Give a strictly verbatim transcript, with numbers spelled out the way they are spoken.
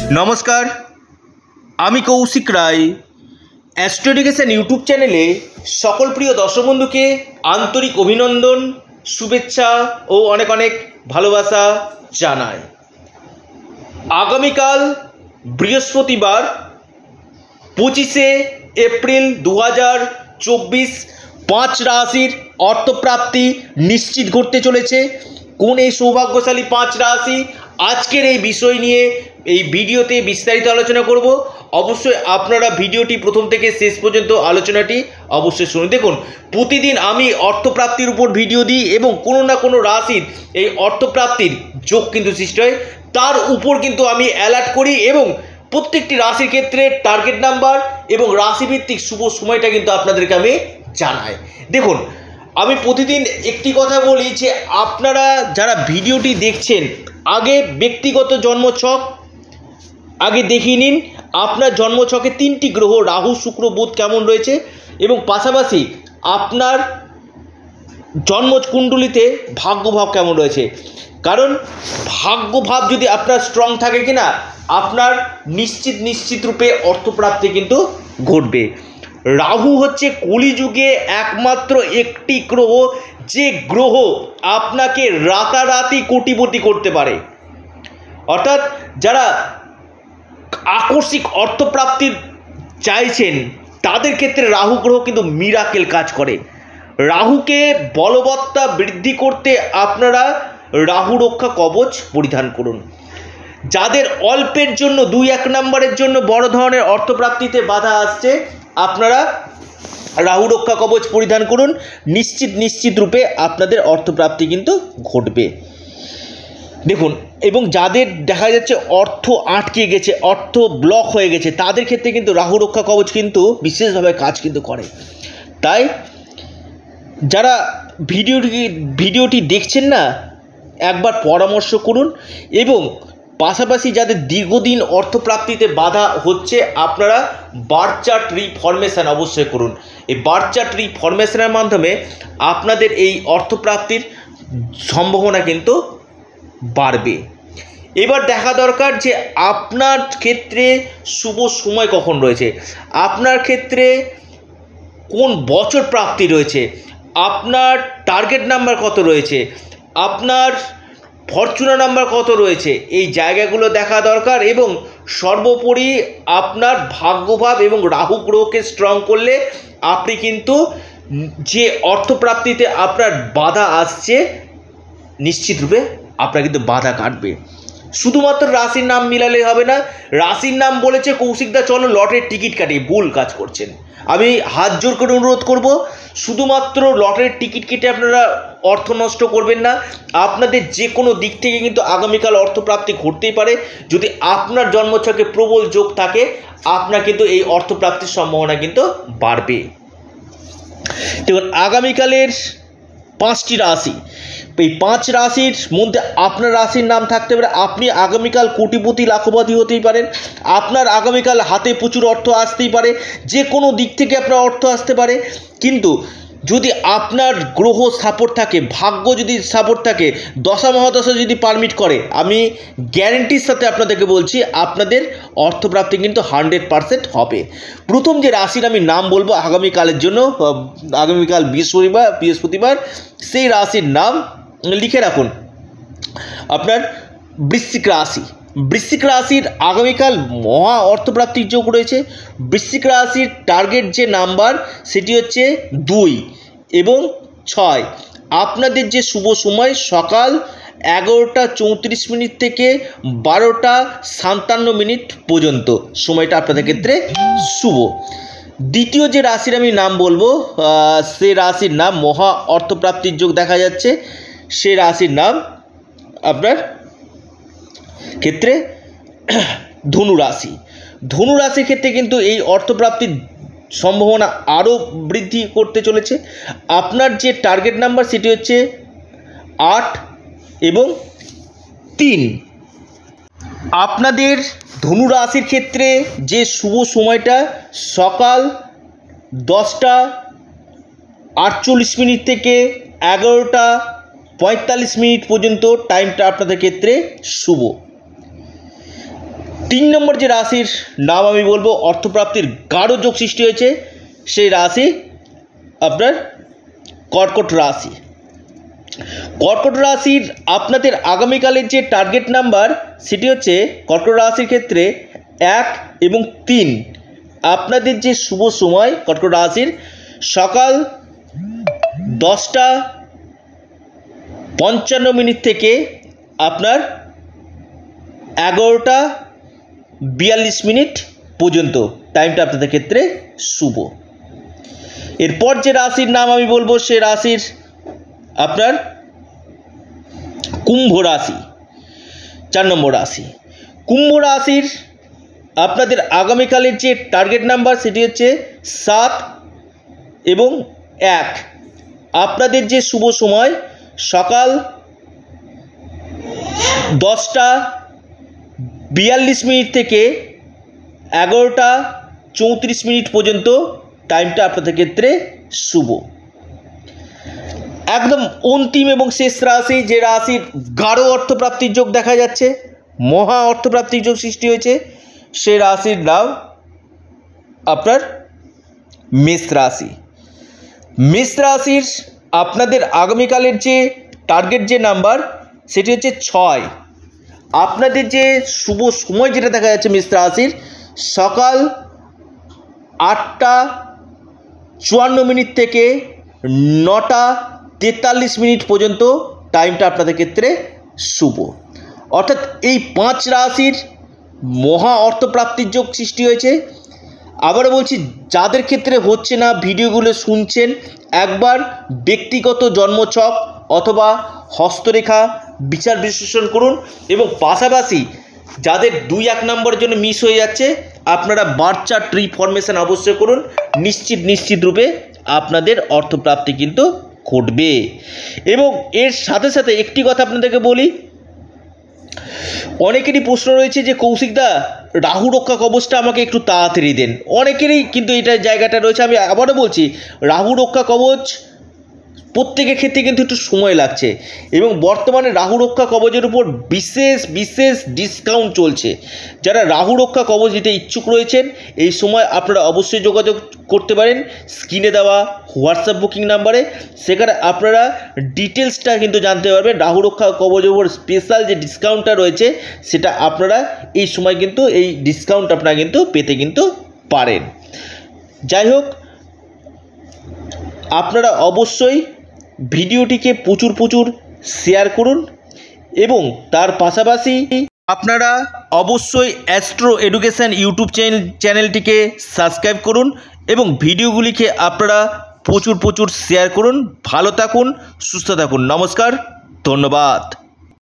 নমস্কার, আমি Koushik Roy. Astro education YouTube চ্যানেলে সকল প্রিয় দর্শক বন্ধুকে আন্তরিক অভিনন্দন, শুভেচ্ছা ও অনেক অনেক ভালোবাসা জানাই। আগামীকাল বৃহস্পতিবার পঁচিশে এপ্রিল দু হাজার চব্বিশ পাঁচ রাশির অর্থপ্রাপ্তি নিশ্চিত ঘটতে চলেছে। কোন এই সৌভাগ্যশালী পাঁচ রাশি, আজকের এই বিষয় নিয়ে এই ভিডিওতে বিস্তারিত আলোচনা করব। অবশ্যই আপনারা ভিডিওটি প্রথম থেকে শেষ পর্যন্ত আলোচনাটি অবশ্যই শুনুন। দেখুন, প্রতিদিন আমি অর্থপ্রাপ্তির উপর ভিডিও দিই এবং কোনো না কোনো রাশির এই অর্থপ্রাপ্তির যোগ কিন্তু সৃষ্টি হয়, তার উপর কিন্তু আমি অ্যালার্ট করি এবং প্রত্যেকটি রাশির ক্ষেত্রে টার্গেট নাম্বার এবং রাশিভিত্তিক শুভ সময়টা কিন্তু আপনাদেরকে আমি জানাই। দেখুন, আমি প্রতিদিন একটি কথা বলি যে আপনারা যারা ভিডিওটি দেখছেন, আগে ব্যক্তিগত জন্মছক আগে দেখিয়ে নিন। আপনার জন্মছকে তিনটি গ্রহ রাহু, শুক্র, বুধ কেমন রয়েছে এবং পাশাপাশি আপনার জন্মকুণ্ডলিতে ভাগ্যভাব কেমন রয়েছে। কারণ ভাগ্যভাব যদি আপনার স্ট্রং থাকে কিনা, আপনার নিশ্চিত নিশ্চিত রূপে অর্থপ্রাপ্তি কিন্তু ঘটবে। রাহু হচ্ছে কলিযুগে একমাত্র একটি গ্রহ যে গ্রহ আপনাকে রাতারাতি কোটিপতি করতে পারে। অর্থাৎ যারা আকস্মিক অর্থপ্রাপ্তি চাইছেন তাদের ক্ষেত্রে রাহু গ্রহ কিন্তু মিরাকেল কাজ করে। রাহুকে বলবত্তা বৃদ্ধি করতে আপনারা রাহু রক্ষা কবচ পরিধান করুন। যাদের অল্পের জন্য দুই এক নম্বরের জন্য বড় ধরনের অর্থপ্রাপ্তিতে বাধা আসছে, আপনারা রাহু রক্ষা কবচ পরিধান করুন। নিশ্চিত নিশ্চিত রূপে আপনাদের অর্থপ্রাপ্তি কিন্তু ঘটবে। দেখুন, এবং যাদের দেখা যাচ্ছে অর্থ আটকে গেছে, অর্থ ব্লক হয়ে গেছে, তাদের ক্ষেত্রে কিন্তু রাহু রক্ষা কবচ কিন্তু বিশেষভাবে কাজ কিন্তু করে। তাই যারা ভিডিওটি ভিডিওটি দেখছেন না, একবার পরামর্শ করুন এবং পাশাপাশি যাদের দীর্ঘদিন অর্থপ্রাপ্তিতে বাধা হচ্ছে, আপনারা বার্থ চার্ট রিফরমেশন অবশ্যই করুন। এই বার্থ চার্ট রিফরমেশনের মাধ্যমে আপনাদের এই অর্থপ্রাপ্তির সম্ভাবনা কিন্তু বাড়বে। এবার দেখা দরকার যে আপনার ক্ষেত্রে শুভ সময় কখন রয়েছে, আপনার ক্ষেত্রে কোন বছর প্রাপ্তি রয়েছে, আপনার টার্গেট নাম্বার কত রয়েছে, আপনার ফরচুনা নাম্বার কত রয়েছে, এই জায়গাগুলো দেখা দরকার। এবং সর্বোপরি আপনার ভাগ্যভাব এবং রাহু গ্রহকে স্ট্রং করলে আপনি কিন্তু যে অর্থপ্রাপ্তিতে আপনার বাধা আসছে, নিশ্চিতরূপে আপনার কিন্তু বাধা কাটবে। শুধুমাত্র রাশির নাম মিলালে হবে না। রাশির নাম বলেছে কৌশিকদা চলো লটের টিকিট কাটি, ভুল কাজ করছেন। আমি হাত জোর করে অনুরোধ করব, শুধুমাত্র লটের টিকিট কেটে আপনারা অর্থ নষ্ট করবেন না। আপনাদের যে কোনো দিক থেকে কিন্তু আগামীকাল অর্থপ্রাপ্তি ঘটতেই পারে। যদি আপনার জন্মছকে প্রবল যোগ থাকে, আপনার কিন্তু এই অর্থপ্রাপ্তির সম্ভাবনা কিন্তু বাড়বে। দেখুন, আগামীকালের পাঁচটি রাশি, এই পাঁচ রাশির মধ্যে আপনার রাশির নাম থাকতে পারে। আপনি আগামীকাল কোটিপতি লাখপতি হতেই পারেন। আপনার আগামীকাল হাতে প্রচুর অর্থ আসতেই পারে, যে কোনো দিক থেকে আপনার অর্থ আসতে পারে। কিন্তু যদি আপনার গ্রহ সাপোর্ট থাকে, ভাগ্য যদি সাপোর্ট থাকে, দশা মহাদশা যদি পারমিট করে, আমি গ্যারেন্টির সাথে আপনাদেরকে বলছি আপনাদের অর্থপ্রাপ্তি কিন্তু হান্ড্রেড পারসেন্ট হবে। প্রথম যে রাশির আমি নাম বলবো আগামীকালের জন্য, আগামীকাল বৃহস্পতিবার বৃহস্পতিবার সেই রাশির নাম লিখে রাখুন, আপনার বৃশ্চিক রাশি। বৃশ্চিক রাশির আগামীকাল মহা অর্থপ্রাপ্তির যোগ রয়েছে। বৃশ্চিক রাশির টার্গেট যে নাম্বার সেটি হচ্ছে দুই এবং ছয়। আপনাদের যে শুভ সময় সকাল এগারোটা চৌত্রিশ মিনিট থেকে বারোটা সাতান্ন মিনিট পর্যন্ত সময়টা আপনাদের ক্ষেত্রে শুভ। দ্বিতীয় যে রাশির আমি নাম বলবো সে রাশির নাম মহা অর্থপ্রাপ্তির যোগ দেখা যাচ্ছে, সে রাশির নাম আপনার ক্ষেত্রে ধনু রাশি। ধনু রাশির ক্ষেত্রে কিন্তু এই অর্থপ্রাপ্তির সম্ভাবনা আরও বৃদ্ধি করতে চলেছে। আপনার যে টার্গেট নাম্বার সেটি হচ্ছে আট এবং তিন। আপনাদের ধনু রাশির ক্ষেত্রে যে শুভ সময়টা সকাল দশটা আটচল্লিশ মিনিট থেকে এগারোটা পঁয়তাল্লিশ মিনিট পর্যন্ত টাইমটা আপনাদের ক্ষেত্রে শুভ। তিন নম্বর যে রাশির নাম আমি বলবো অর্থপ্রাপ্তির গাঢ় যোগ সৃষ্টি হয়েছে, সেই রাশি আপনার কর্কট রাশি। কর্কট রাশির আপনাদের আগামীকালের যে টার্গেট নাম্বার সেটি হচ্ছে কর্কট রাশির ক্ষেত্রে এক এবং তিন। আপনাদের যে শুভ সময় কর্কট রাশির সকাল দশটা পঞ্চান্ন মিনিট থেকে আপনার এগারোটা বিয়াল্লিশ মিনিট পর্যন্ত টাইমটা আপনাদের ক্ষেত্রে শুভ। এরপর যে রাশির নাম আমি বলবো সে রাশির আপনার কুম্ভ রাশি, চার নম্বর রাশি। কুম্ভ রাশির আপনাদের আগামীকালের যে টার্গেট নাম্বার সেটি হচ্ছে সাত এবং এক। আপনাদের যে শুভ সময় সকাল দশটা বিয়াল্লিশ মিনিট থেকে এগারোটা চৌত্রিশ মিনিট পর্যন্ত টাইমটা আপনাদের ক্ষেত্রে শুভ। একদম অন্তিম এবং শেষ রাশি, যে রাশির গাঢ় অর্থপ্রাপ্তির যোগ দেখা যাচ্ছে, মহা অর্থপ্রাপ্তির যোগ সৃষ্টি হয়েছে, সে রাশির নাম আপনার মেষ রাশি। মেষ রাশির আপনাদের আগামীকালের যে টার্গেট যে নাম্বার সেটি হচ্ছে ছয়। আপনাদের যে শুভ সময় যেটা দেখা যাচ্ছে মেষ রাশির সকাল আটটা চুয়ান্ন মিনিট থেকে নটা তেতাল্লিশ মিনিট পর্যন্ত টাইমটা আপনাদের ক্ষেত্রে শুভ। অর্থাৎ এই পাঁচ রাশির মহা অর্থপ্রাপ্তির যোগ সৃষ্টি হয়েছে। আবারও বলছি, যাদের ক্ষেত্রে হচ্ছে না ভিডিওগুলো শুনছেন, একবার ব্যক্তিগত জন্মছক অথবা হস্তরেখা বিচার বিশ্লেষণ করুন, এবং পাশাপাশি যাদের দুই এক নম্বরের জন্য মিস হয়ে যাচ্ছে আপনারা বার্থ চার্ট ট্রি ফরমেশন অবশ্যই করুন। নিশ্চিত নিশ্চিত রূপে আপনাদের অর্থপ্রাপ্তি কিন্তু ঘটবে। এবং এর সাথে সাথে একটি কথা আপনাদেরকে বলি, অনেকেরই প্রশ্ন রয়েছে যে কৌশিকদা রাহু রক্ষা কবচটা আমাকে একটু তাড়াতাড়ি দেন। অনেকেরই কিন্তু এটা জায়গাটা রয়েছে। আমি আবারও বলছি, রাহু রক্ষা কবচ প্রত্যেকের ক্ষেত্রে কিন্তু একটু সময় লাগছে, এবং বর্তমানে রাহু রক্ষা কবচের উপর বিশেষ বিশেষ ডিসকাউন্ট চলছে। যারা রাহু রক্ষা কবচ দিতে ইচ্ছুক রয়েছেন এই সময় আপনারা অবশ্যই যোগাযোগ করতে পারেন স্ক্রিনে দেওয়া হোয়াটসঅ্যাপ বুকিং নাম্বারে। সেখানে আপনারা ডিটেলসটা কিন্তু জানতে পারবেন। রাহু রক্ষা কবচের উপর স্পেশাল যে ডিসকাউন্টটা রয়েছে সেটা আপনারা এই সময় কিন্তু এই ডিসকাউন্ট আপনারা কিন্তু পেতে কিন্তু পারেন। যাই হোক, আপনারা অবশ্যই ভিডিওটিকে প্রচুর প্রচুর শেয়ার করুন, এবং তার পাশাপাশি আপনারা অবশ্যই অ্যাস্ট্রো এডুকেশন ইউটিউব চ্যানেল চ্যানেলটিকে সাবস্ক্রাইব করুন, এবং ভিডিওগুলিকে আপনারা প্রচুর প্রচুর শেয়ার করুন। ভালো থাকুন, সুস্থ থাকুন। নমস্কার, ধন্যবাদ।